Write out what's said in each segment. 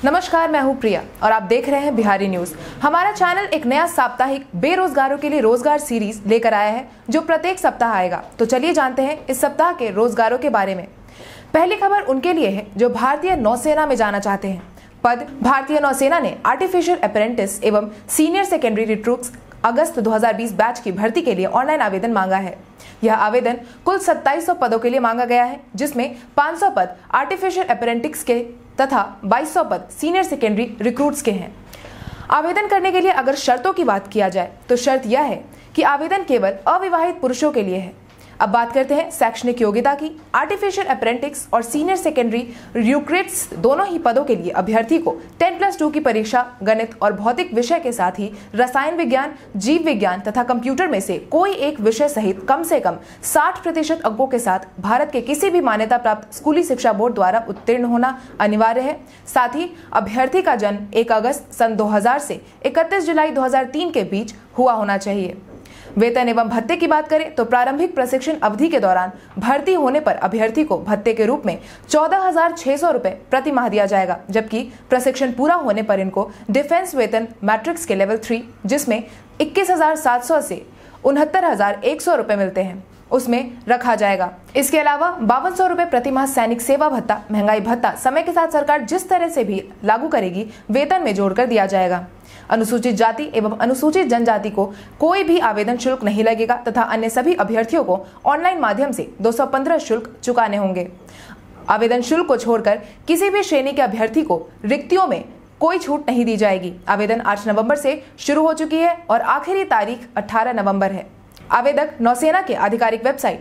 नमस्कार, मैं हूं प्रिया और आप देख रहे हैं बिहारी न्यूज। हमारा चैनल एक नया साप्ताहिक बेरोजगारों के लिए रोजगार सीरीज लेकर आया है जो प्रत्येक सप्ताह आएगा। तो चलिए जानते हैं इस सप्ताह के रोजगारों के बारे में। पहली खबर उनके लिए है जो भारतीय नौसेना में जाना चाहते हैं। पद भारतीय नौसेना ने आर्टिफिशियल अप्रेंटिस एवं सीनियर सेकेंडरी रिक्रूट्स अगस्त 2020 बैच की भर्ती के लिए ऑनलाइन आवेदन मांगा है। यह आवेदन कुल 2700 पदों के लिए मांगा गया है, जिसमें 500 पद आर्टिफिशियल अप्रेंटिस के तथा 2200 पद सीनियर सेकेंडरी रिक्रूट्स के हैं। आवेदन करने के लिए अगर शर्तों की बात किया जाए तो शर्त यह है कि आवेदन केवल अविवाहित पुरुषों के लिए है। अब बात करते हैं शैक्षणिक योग्यता की। आर्टिफिशियल अप्रेंटिस और सीनियर सेकेंडरी रिक्रूट्स दोनों ही पदों के लिए अभ्यर्थी को 10+2 की परीक्षा गणित और भौतिक विषय के साथ ही रसायन विज्ञान, जीव विज्ञान तथा कंप्यूटर में से कोई एक विषय सहित कम से कम 60% अंकों के साथ भारत के किसी भी मान्यता प्राप्त स्कूली शिक्षा बोर्ड द्वारा उत्तीर्ण होना अनिवार्य है। साथ ही अभ्यर्थी का जन्म 1 अगस्त सन 2000 से 31 जुलाई 2003 के बीच हुआ होना चाहिए। वेतन एवं भत्ते की बात करें तो प्रारंभिक प्रशिक्षण अवधि के दौरान भर्ती होने पर अभ्यर्थी को भत्ते के रूप में 14,600 रुपए प्रति माह दिया जाएगा, जबकि प्रशिक्षण पूरा होने पर इनको डिफेंस वेतन मैट्रिक्स के लेवल 3 जिसमें 21,700 से 69,100 रुपए मिलते हैं उसमें रखा जाएगा। इसके अलावा 5200 रुपए प्रति माह सैनिक सेवा भत्ता, महंगाई भत्ता समय के साथ सरकार जिस तरह से भी लागू करेगी वेतन में जोड़कर दिया जाएगा। अनुसूचित जाति एवं अनुसूचित जनजाति को कोई भी आवेदन शुल्क नहीं लगेगा तथा अन्य सभी अभ्यर्थियों को ऑनलाइन माध्यम से 215 शुल्क चुकाने होंगे। आवेदन शुल्क को छोड़कर किसी भी श्रेणी के अभ्यर्थी को रिक्तियों में कोई छूट नहीं दी जाएगी। आवेदन 8 नवंबर से शुरू हो चुकी है और आखिरी तारीख 18 नवंबर है। आवेदक नौसेना के आधिकारिक वेबसाइट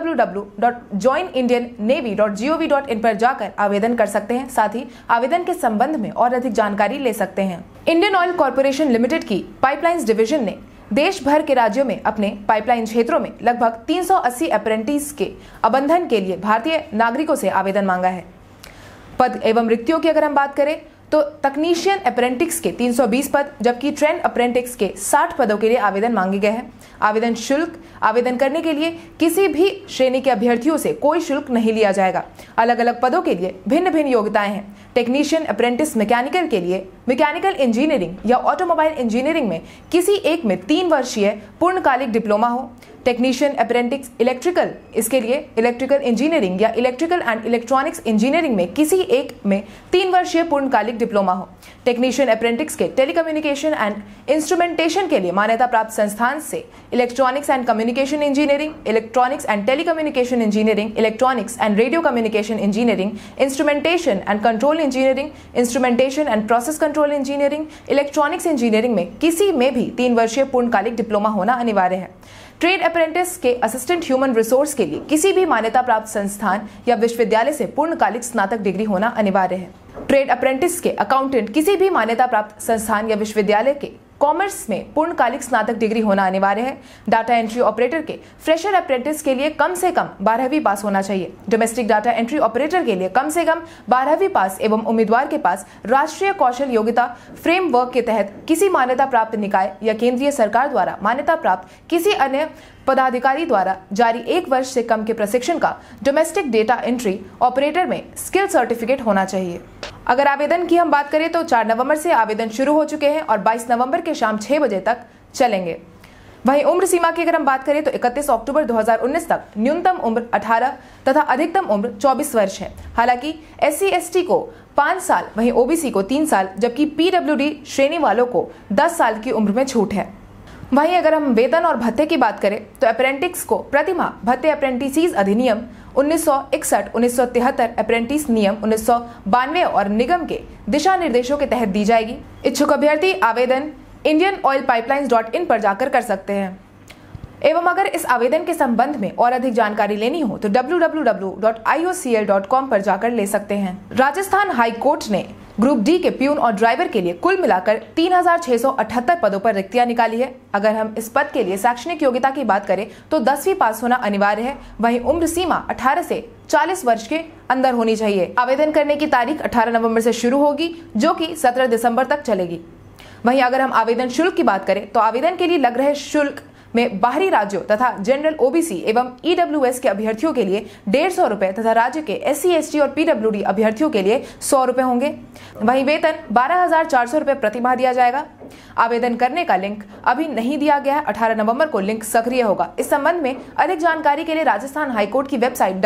www.joinindiannavy.gov.in पर जाकर आवेदन कर सकते हैं। साथ ही आवेदन के संबंध में और अधिक जानकारी ले सकते हैं। इंडियन ऑयल कॉर्पोरेशन लिमिटेड की पाइपलाइंस डिवीजन ने देश भर के राज्यों में अपने पाइपलाइन क्षेत्रों में लगभग 380 अप्रेंटिस के अबंधन के लिए भारतीय नागरिकों से आवेदन मांगा है। पद एवं रिक्तियों की अगर हम बात करें तो तकनीशियन अप्रेंटिस के 320 पद, जबकि ट्रेंड अप्रेंटिस के 60 पदों के लिए आवेदन मांगे गए हैं। आवेदन शुल्क आवेदन करने के लिए किसी भी श्रेणी के अभ्यर्थियों से कोई शुल्क नहीं लिया जाएगा। अलग अलग पदों के लिए भिन्न भिन्न योग्यताएं हैं। टेक्नीशियन अप्रेंटिस मैकेनिकल के लिए मैकेनिकल इंजीनियरिंग या ऑटोमोबाइल इंजीनियरिंग में किसी एक में 3 वर्षीय पूर्णकालिक डिप्लोमा हो। टेक्नीशियन अप्रेंटिस इलेक्ट्रिकल, इसके लिए इलेक्ट्रिकल इंजीनियरिंग या इलेक्ट्रिकल एंड इलेक्ट्रॉनिक्स इंजीनियरिंग में किसी एक में 3 वर्षीय पूर्णकालिक डिप्लोमा हो। टेक्नीशियन अप्रेंटिस के टेलीकम्युनिकेशन एंड इंस्ट्रूमेंटेशन के लिए मान्यता प्राप्त संस्थान से electronics and communication engineering, electronics and telecommunication engineering, electronics and radio communication engineering, instrumentation and control engineering, instrumentation and process control engineering, electronics engineering में किसी में भी 3 वर्षीय पूर्णकालिक डिप्लोमा होना अनिवार्य है। ट्रेड अप्रेंटिस के असिस्टेंट ह्यूमन रिसोर्स के लिए किसी भी मान्यता प्राप्त संस्थान या विश्वविद्यालय से पूर्णकालिक स्नातक डिग्री होना अनिवार्य है। ट्रेड अप्रेंटिस के अकाउंटेंट किसी भी मान्यता प्राप्त संस्थान या विश्वविद्यालय के कॉमर्स में पूर्णकालिक स्नातक डिग्री होना अनिवार्य है। डाटा एंट्री ऑपरेटर के फ्रेशर अप्रेंटिस के लिए कम से कम 12वीं पास होना चाहिए। डोमेस्टिक डाटा एंट्री ऑपरेटर के लिए कम से कम 12वीं पास एवं उम्मीदवार के पास राष्ट्रीय कौशल योग्यता फ्रेमवर्क के तहत किसी मान्यता प्राप्त निकाय या केंद्रीय सरकार द्वारा मान्यता प्राप्त किसी अन्य पदाधिकारी द्वारा जारी 1 वर्ष से कम के प्रशिक्षण का डोमेस्टिक डेटा एंट्री ऑपरेटर में स्किल सर्टिफिकेट होना चाहिए। अगर आवेदन की हम बात करें तो 4 नवंबर से आवेदन शुरू हो चुके हैं और 22 नवंबर के शाम 6 बजे तक चलेंगे। वहीं उम्र सीमा की अगर हम बात करें तो 31 अक्टूबर 2019 तक न्यूनतम उम्र 18 तथा अधिकतम उम्र 24 वर्ष है। हालांकि SC/ST को 5 साल, वहीं OBC को 3 साल, जबकि PWD श्रेणी वालों को 10 साल की उम्र में छूट है। वहीं अगर हम वेतन और भत्ते की बात करें तो अप्रेंटिस को प्रति माह भत्ते अप्रेंटिसीज अधिनियम 1961, 1973, अप्रेंटिस नियम 1992 और निगम के दिशा निर्देशों के तहत दी जाएगी। इच्छुक अभ्यर्थी आवेदन indianoilpipelines.in पर जाकर कर सकते हैं। एवं अगर इस आवेदन के संबंध में और अधिक जानकारी लेनी हो तो www.iocl.com पर जाकर ले सकते हैं। राजस्थान हाई कोर्ट ने ग्रुप डी के प्यून और ड्राइवर के लिए कुल मिलाकर 3,678 पदों पर रिक्तियां निकाली है। अगर हम इस पद के लिए शैक्षणिक योग्यता की बात करें तो 10वीं पास होना अनिवार्य है। वहीं उम्र सीमा 18 से 40 वर्ष के अंदर होनी चाहिए। आवेदन करने की तारीख 18 नवंबर से शुरू होगी जो कि 17 दिसंबर तक चलेगी। वहीं अगर हम आवेदन शुल्क की बात करें तो आवेदन के लिए लग रहे शुल्क में बाहरी राज्यों तथा जनरल ओबीसी एवं ईडब्ल्यूएस के अभ्यर्थियों के लिए 150 रुपए तथा राज्य के SC ST और PWD अभ्यर्थियों के लिए 100 रुपए होंगे। वहीं वेतन 12,400 रुपए प्रति माह दिया जाएगा। आवेदन करने का लिंक अभी नहीं दिया गया है। 18 नवंबर को लिंक सक्रिय होगा। इस संबंध में अधिक जानकारी के लिए राजस्थान हाईकोर्ट की वेबसाइट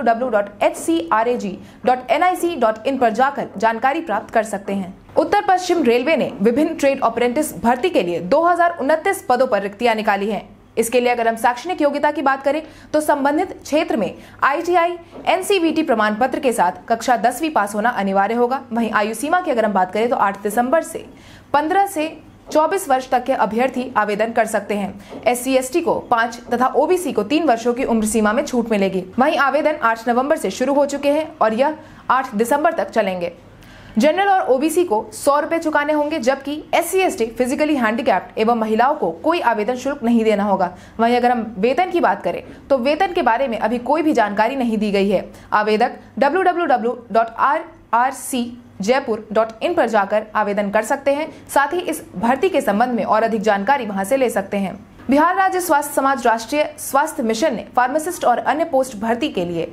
www.hcrag.nic.in पर जाकर जानकारी प्राप्त कर सकते हैं। उत्तर पश्चिम रेलवे ने विभिन्न ट्रेड अप्रेंटिस भर्ती के लिए 2029 पदों पर रिक्तियां निकाली हैं। इसके लिए अगर हम शैक्षणिक योग्यता की बात करें तो संबंधित क्षेत्र में ITI NCVT प्रमाण पत्र के साथ कक्षा 10वीं पास होना अनिवार्य होगा। वहीं आयु सीमा की अगर हम बात करें तो 8 दिसंबर से 15 से 24 वर्ष तक के अभ्यर्थी आवेदन कर सकते हैं। SC ST को 5 तथा OBC को 3 वर्षों की उम्र सीमा में छूट मिलेगी। वहीं आवेदन 8 नवंबर से शुरू हो चुके हैं और यह 8 दिसंबर तक चलेंगे। जनरल और OBC को 100 रुपए चुकाने होंगे, जबकि SC ST फिजिकली हैंडीकैप्ड एवं महिलाओं को कोई आवेदन शुल्क नहीं देना होगा। वहीं अगर हम वेतन की बात करें तो वेतन के बारे में अभी कोई भी जानकारी नहीं दी गई है। आवेदक www.rrcjaipur.in पर जाकर आवेदन कर सकते हैं। साथ ही इस भर्ती के संबंध में और अधिक जानकारी वहां से ले सकते हैं। बिहार राज्य स्वास्थ्य समाज राष्ट्रीय स्वास्थ्य मिशन ने फार्मासिस्ट और अन्य पोस्ट भर्ती के लिए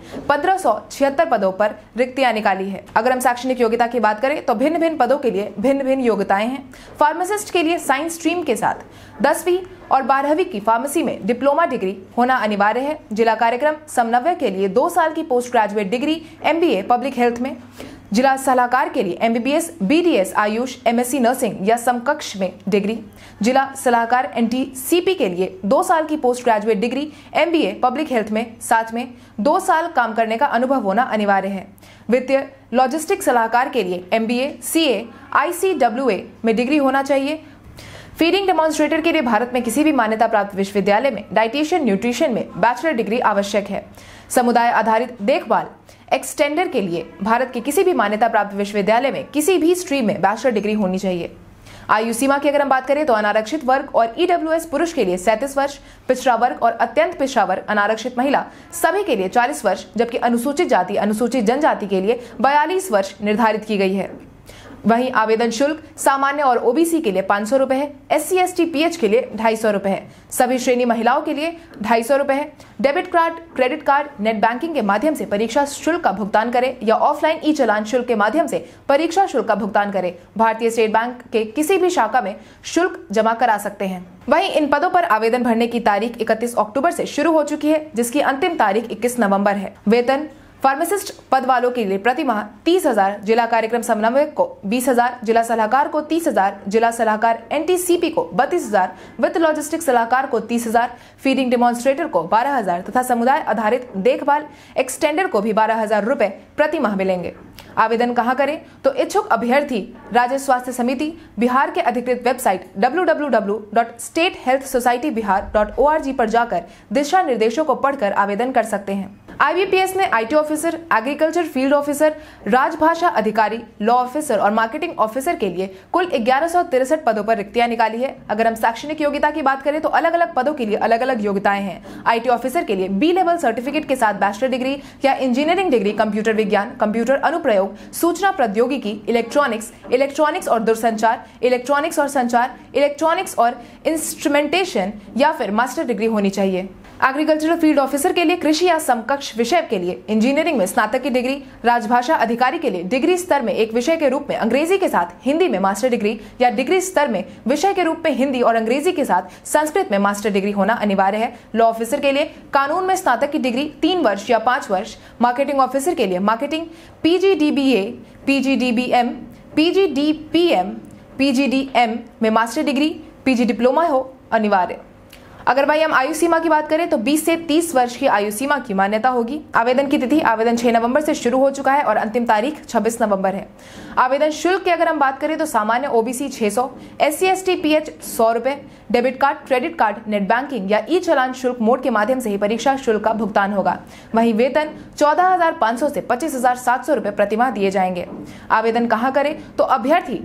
1576 पदों पर रिक्तियां निकाली है। अगर हम शैक्षणिक योग्यता की बात करें तो भिन्न भिन्न पदों के लिए भिन्न भिन्न योग्यताएं हैं। फार्मासिस्ट के लिए साइंस स्ट्रीम के साथ 10वीं और 12वीं की फार्मेसी में डिप्लोमा डिग्री होना अनिवार्य है। जिला कार्यक्रम समन्वय के लिए 2 साल की post graduate degree MBA public health में, जिला सलाहकार के लिए MBBS BDS AYUSH MSc nursing या समकक्ष में डिग्री, जिला सलाहकार NTCP के लिए 2 साल की post graduate degree MBA public health में, साथ में 2 साल काम करने का अनुभव होना अनिवार्य है। वित्तीय लॉजिस्टिक सलाहकार के लिए MBA CA ICWA में डिग्री होना चाहिए। फीडिंग डेमोन्स्ट्रेटर के लिए भारत में किसी भी मान्यता प्राप्त विश्वविद्यालय में डाइटिशियन न्यूट्रिशन में बैचलर डिग्री आवश्यक है। समुदाय आधारित देखभाल एक्सटेंडर के लिए भारत के किसी भी मान्यता प्राप्त विश्वविद्यालय में किसी भी स्ट्रीम में बैचलर डिग्री होनी चाहिए। आयु सीमा की अगर हम बात करें तो अनारक्षित वर्ग और EWS पुरुष के लिए 37 वर्ष, पिछड़ा वर्ग और अत्यंत पिछड़ा वर्ग अनारक्षित महिला सभी के लिए 40 वर्ष, जबकि अनुसूचित जाति अनुसूचित जनजाति के लिए 42 वर्ष निर्धारित की गई है। वहीं आवेदन शुल्क सामान्य और OBC के लिए 500 रुपए है। SC ST PH के लिए 250 रुपए है। सभी श्रेणी महिलाओं के लिए 250 रुपए है। Debit card, credit card, net banking के माध्यम से परीक्षा शुल्क का भुगतान करें या ऑफलाइन ई चालान शुल्क के माध्यम से परीक्षा शुल्क का भुगतान करें। भारतीय स्टेट बैंक के किसी भी शाखा में शुल्क जमा करा सकते हैं। वहीं इन पदों पर आवेदन भरने की तारीख 31 अक्टूबर से शुरू हो चुकी है, जिसकी अंतिम तारीख 21 नवंबर है। वेतन फार्मासिस्ट पद वालों के लिए प्रति माह 30,000, जिला कार्यक्रम समन्वयक को 20,000, जिला सलाहकार को 30,000, जिला सलाहकार NTCP को 32,000, वित्त लॉजिस्टिक सलाहकार को 30,000, फीडिंग डेमोन्स्ट्रेटर को 12,000 तथा समुदाय आधारित देखभाल एक्सटेंडर को भी 12,000 रुपए प्रति माह मिलेंगे। आवेदन कहां करें तो इच्छुक अभ्यर्थी राज्य स्वास्थ्य समिति बिहार के अधिकृत वेबसाइट www.statehealthsocietyBihar.org पर जाकर दिशा निर्देशों को पढ़कर आवेदन कर सकते हैं। IBPS ने IT officer, agriculture field officer, राजभाषा अधिकारी, लॉ ऑफिसर और मार्केटिंग ऑफिसर के लिए कुल 1163 पदों पर रिक्तियां निकाली है। अगर हम शैक्षणिक योग्यता की बात करें तो अलग अलग पदों के लिए अलग अलग योग्यताएं हैं। IT ऑफिसर के लिए B लेवल सर्टिफिकेट के साथ बैचलर डिग्री या इंजीनियरिंग डिग्री कंप्यूटर विज्ञान, कंप्यूटर अनुप्रयोग, सूचना प्रौद्योगिकी, इलेक्ट्रॉनिक्स और दूरसंचार, इलेक्ट्रॉनिक्स और संचार, इलेक्ट्रॉनिक्स और इंस्ट्रूमेंटेशन या फिर मास्टर डिग्री होनी चाहिए। एग्रीकल्चरल फील्ड ऑफिसर के लिए कृषि या समकक्ष विषय के लिए इंजीनियरिंग में स्नातक की डिग्री, राजभाषा अधिकारी के लिए डिग्री स्तर में एक विषय के रूप में अंग्रेजी के साथ हिंदी में मास्टर डिग्री या डिग्री स्तर में विषय के रूप में हिंदी और अंग्रेजी के साथ संस्कृत में मास्टर डिग्री होना अनिवार्य है। लॉ ऑफिसर के लिए कानून में स्नातक की डिग्री 3 वर्ष या 5 वर्ष, मार्केटिंग ऑफिसर के लिए marketing PGDBA, PGDBM, PGDPM, PGDM में मास्टर डिग्री, PG डिप्लोमा हो अनिवार्य। अगर भाई हम आयु सीमा की बात करें तो 20 से 30 वर्ष की आयु सीमा की मान्यता होगी। आवेदन की तिथि आवेदन 6 नवंबर से शुरू हो चुका है और अंतिम तारीख 26 नवंबर है। आवेदन शुल्क की अगर हम बात करें तो सामान्य OBC 600, SC ST PH 100 रुपए, debit card, credit card, net banking या ई चालान शुल्क मोड के माध्यम से ही परीक्षा शुल्क का भुगतान होगा। वहीं वेतन 14,500 से 25,700 रुपए प्रति माह दिए जाएंगे। आवेदन कहां करें तो अभ्यर्थी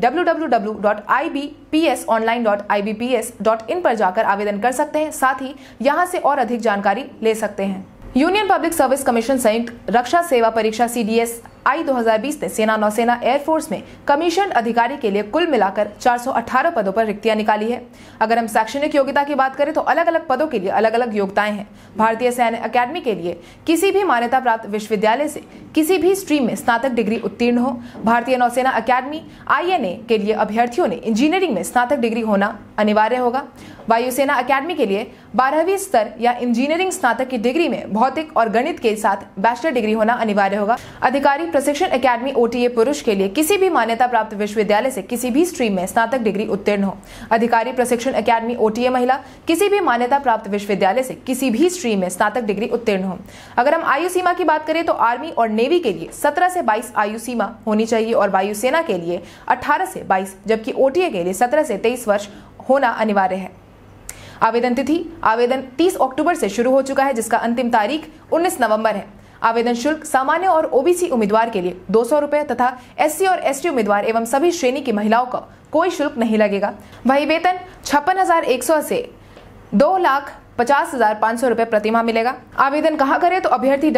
www.ibpsonline.ibps.in पर जाकर आवेदन कर सकते हैं। साथ ही यहां से और अधिक जानकारी ले सकते हैं। यूनियन पब्लिक सर्विस कमीशन संयुक्त रक्षा सेवा परीक्षा CDS आई 2020 ने सेना, नौसेना, एयरफोर्स में कमीशन अधिकारी के लिए कुल मिलाकर 418 पदों पर रिक्तियां निकाली है। अगर हम शैक्षणिक योग्यता की बात करें तो अलग अलग पदों के लिए अलग अलग योग्यताएं हैं। भारतीय सैन्य अकादमी के लिए किसी भी मान्यता प्राप्त विश्वविद्यालय से किसी भी स्ट्रीम में स्नातक डिग्री उत्तीर्ण हो। भारतीय नौसेना अकादमी INA के लिए अभ्यर्थियों ने इंजीनियरिंग में स्नातक डिग्री होना अनिवार्य होगा। वायुसेना अकादमी के लिए 12वीं स्तर या इंजीनियरिंग स्नातक की डिग्री में भौतिक और गणित के साथ बैचलर डिग्री होना अनिवार्य होगा। अधिकारी प्रशिक्षण अकादमी OTA पुरुष के लिए किसी भी मान्यता प्राप्त विश्वविद्यालय से किसी भी स्ट्रीम में स्नातक डिग्री उत्तीर्ण हो। अधिकारी प्रशिक्षण अकादमी OTA महिला किसी भी मान्यता प्राप्त विश्वविद्यालय से किसी भी स्ट्रीम में स्नातक डिग्री उत्तीर्ण हो। अगर हम आयु सीमा की बात करें तो आर्मी और नेवी के लिए 17 से 22 आयु सीमा होनी चाहिए और वायुसेना के लिए 18 से 22, जबकि OTA के लिए 17 से 23 वर्ष होना अनिवार्य है। आवेदन तिथि: आवेदन 30 अक्टूबर से शुरू हो चुका है, जिसका अंतिम तारीख 19 नवंबर है। आवेदन शुल्क सामान्य और OBC उम्मीदवार के लिए 200 रुपए तथा SC और ST उम्मीदवार एवं सभी श्रेणी की महिलाओं का कोई शुल्क नहीं लगेगा। वही वेतन 56,100 से 2,50,500 रुपए प्रति माह मिलेगा। आवेदन कहाँ करें तो अभ्यर्थी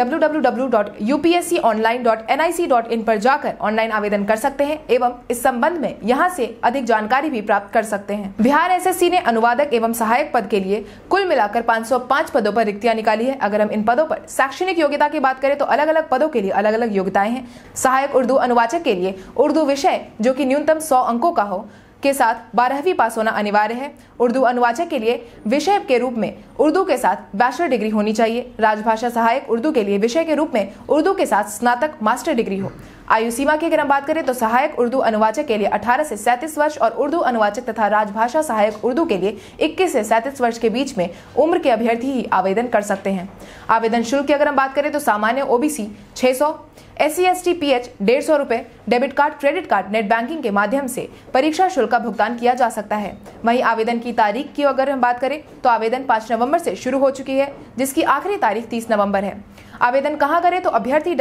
www.upsconline.nic.in पर जाकर ऑनलाइन आवेदन कर सकते हैं एवं इस संबंध में यहाँ से अधिक जानकारी भी प्राप्त कर सकते हैं। बिहार SSC ने अनुवादक एवं सहायक पद के लिए कुल मिलाकर 505 पदों पर रिक्तियां निकाली है। अगर हम इन पदों पर शैक्षणिक योग्यता की बात करें तो अलग अलग पदों के लिए अलग अलग योग्यताएं हैं। सहायक उर्दू अनुवाचक के लिए उर्दू विषय जो कि न्यूनतम 100 अंकों का हो के साथ 12वीं पास होना अनिवार्य है। उर्दू अनुवाचक के लिए विषय के रूप में उर्दू के साथ बैचलर डिग्री होनी चाहिए। राजभाषा सहायक उर्दू के लिए विषय के रूप में उर्दू के साथ स्नातक मास्टर डिग्री हो। आयु सीमा की अगर हम बात करें तो सहायक उर्दू अनुवाचक के लिए 18 से 37 वर्ष और उर्दू अनुवाचक तथा राजभाषा सहायक उर्दू के लिए 21 से 37 वर्ष के बीच में उम्र के अभ्यर्थी ही आवेदन कर सकते हैं। आवेदन शुल्क की अगर हम बात करें तो सामान्य OBC 600, SC ST PH 150 रुपए, debit card, credit card, net banking के माध्यम से परीक्षा शुल्क का भुगतान किया जा सकता है। वहीं आवेदन की तारीख की अगर हम बात करें तो आवेदन 5 नवंबर से शुरू हो चुकी है, जिसकी आखिरी तारीख 30 नवंबर है। आवेदन कहाँ करें तो अभ्यर्थी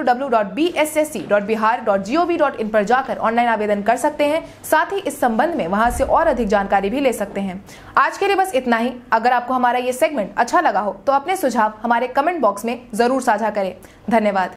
www.bssc.bihar.gov.in पर जाकर ऑनलाइन आवेदन कर सकते हैं। साथ ही इस संबंध में वहां से और अधिक जानकारी भी ले सकते हैं। आज के लिए बस इतना ही। अगर आपको हमारा ये सेगमेंट अच्छा लगा हो तो अपने सुझाव हमारे कमेंट बॉक्स में जरूर साझा करें। धन्यवाद।